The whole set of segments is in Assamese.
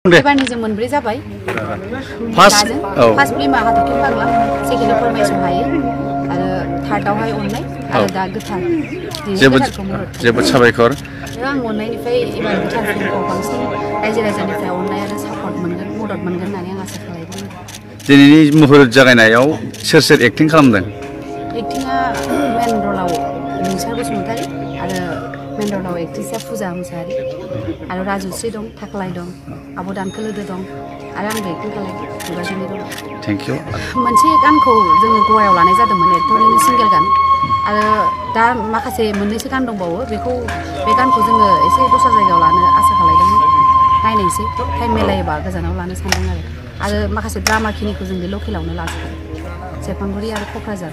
एबारनि जों मोनब्रै जाबाय फार्स्ट फिल्मा हाथरखि फाग्ला सेकेन्डआव फोरमायस हायो आरो थार्डआवहाय अननाय आरो दा गोथार जोबोद साबायखर आं अननायनिफ्राय एबार गोथार फिल्मखौ बांसिन रायजो राजानिफ्राय अननाय आरो सापर्ट मोनगोन मदद मोनगोन होननानै आं आसा खालामदों दिनैनि मुहुरत जागायनायाव सोर सोर एक्टिं खालामदों एक्टिंआ मेन रलाव मिंसार बसुमतारी आरो मेन रलाव एक्ट्रिसआ फुजा मुसाहारि आरो राजुश्री दं थाख्लाय दं आब' दानखोलोदो दं आरो आंबो एक्टिं खालामदों बिबाजैनि रल थेंक इउ मोनसे गानखौ जोङो गवायाव लानाय जादोंमोन एक्टरनिनो सिंगेल गान आरो दा माखासे मोननैसो गान दंबावो बेखौ बे गानखौ जोङो एसे दस्रा जायगायाव लानो आसा खालामदोंमोन नायनायसै टाइम मिलायोबा गोजानाव लानो सानदों आरो माखासे ड्रामा खिनिखौ जों बे लकेलावनो लाजोबबाय सेरफांगुरि आरो क'क्राझार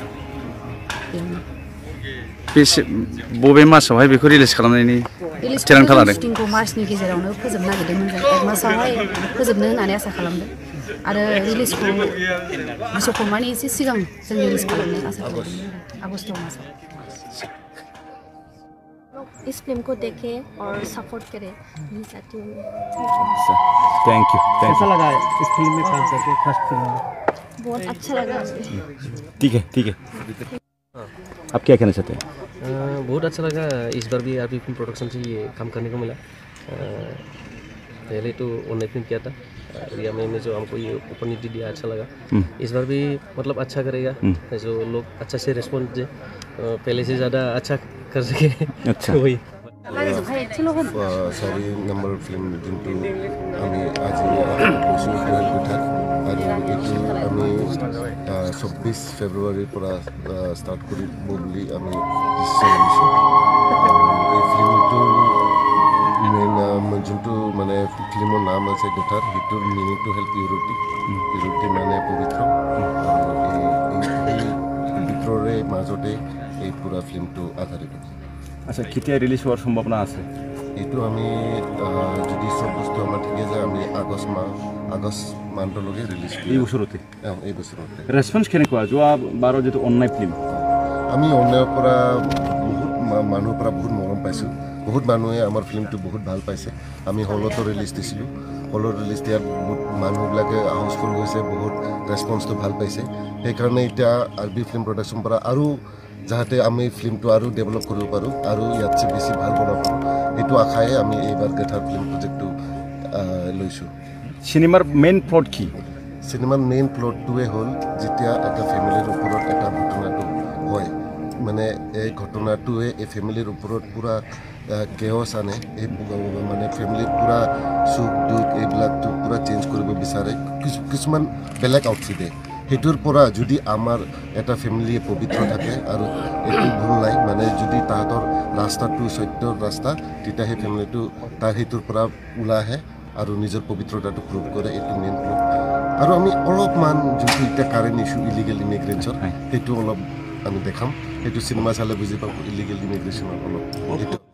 बबे मासावहाय बेखौ रिलिज खालामनायनि थिरांथा लादों शुटिंखौ मार्चनि गेजेरावनो फोजोबनो नागिरदोंमोन जों 1 मासावहाय फोजोबनो होननानै आसा खालामदों आरो रिलिजखौ बिश्वकर्मानि एसे सिगां जों रिलिज खालामनो आसा खालामदों आगस्ट मासाव इस फिल्म को देखे और सपोर्ट करे यही चाहती हूँ थैंक यू कैसा लगा इस फिल्म में काम करके फर्स्ट फिल्म में बहुत अच्छा लगा ठीक है आप क्या कहना चाहते हैं बहुत अच्छा लगा इस बार भी आरपी फिल्म प्रोडक्शन से ये काम करने को मिला पहले तो ऑनलाइन फिल्म किया था रिया मैम ने जो हमको ये अपॉर्चुनिटी दिया अच्छा लगा इस बार भी मतलब अच्छा करेगा जो लोग अच्छा से रेस्पॉन्स दे पहले से ज़्यादा अच्छा कर सके अच्छा वही सारी नम्बर फिल्म जिनटू आमी आज কৈছো কথা আৰু এটো আমি 24 ফেব্ৰুৱাৰীৰ পৰা ষ্টাৰ্ট কৰিব বুলি আমি ডিসিশন লৈছো এই ফিল্মটো মেইন যোনটো মানে ফিল্মৰ নাম আছে গোটাৰ হিটোৰ মিনিং টু হেল্প পিউৰিটি মানে পবিত্ৰ এই পবিত্ৰৰে মাজতে এই পুৰা ফিল্মটো আধাৰিত আচ্ছা কেতিয়া রিলিজ হওয়ার সম্ভাবনা আছে এইটো আমি যদি সব বস্তু আমাৰ ঠিক আছে আমি আগষ্ট মান্থলৈকে ৰিলিজ এই বছৰতে ৰেছপন্স কেনেকুৱা যোৱা 12 যেটো অনলাইন ফিল্ম আমি অনলাইনৰ পৰা বহুত মানুহৰ পৰা বহুত মৰম পাইছোঁ বহুত মানুহে আমাৰ ফিল্মটো বহুত ভাল পাইছে আমি হলতো ৰিলিজ দিছিলোঁ হলত ৰিলিজ দিয়াত বহুত মানুহবিলাকে হাউচফুল হৈছে বহুত ৰেছপন্সটো ভাল পাইছে সেইকাৰণে এতিয়া আৰবি ফিল্ম প্ৰডাকশ্যন পৰা আৰু যাতে আমি ফিল্মটো আৰু ডেভেলপ কৰিব পাৰোঁ আৰু ইয়াতছে বেছি ভাল বনাব পাৰোঁ এইটো আশায়ে আমি এইবাৰ গেথাৰ ফিল্ম প্ৰজেক্টটো লৈছোঁ সিনেমাৰ মেইন প্লট কি সিনেমাৰ মেইন প্লটটোৱে হ'ল যেতিয়া এটা ফেমিলিৰ ওপৰত এটা ঘটনাটো হয় মানে এই ঘটনাটোৱে এই ফেমিলিৰ ওপৰত পুৰা কেঅছ আনে এই মানে ফেমিলিৰ পুৰা সুখ দুখ এইবিলাকটো পুৰা চেঞ্জ কৰিব বিচাৰে কিছুমান বেলেগ আউটফিট দিয়ে হেতুৰ পৰা যদি আমাৰ এটা ফেমিলিয়ে পবিত্ৰ থাকে আৰু একো ভুল নাই মানে যদি তাহাঁতৰ ৰাস্তাটো সত্যৰ ৰাস্তা তেতিয়া সেই ফেমিলিটো তাৰ হেতুৰ পৰা ওলাই আহে আৰু নিজৰ পবিত্ৰতাটো প্ৰুভ কৰে এইটো মেইন প্লট আৰু আমি অলপমান যোনটো এতিয়া কাৰেণ্ট ইছ্যু ইলিগেল ইমিগ্ৰেশ্যন সেইটো অলপ আমি দেখাম সেইটো চিনেমা চালে বুজি পাব ইলিগেল ইমিগ্ৰেশ্যনৰ অলপ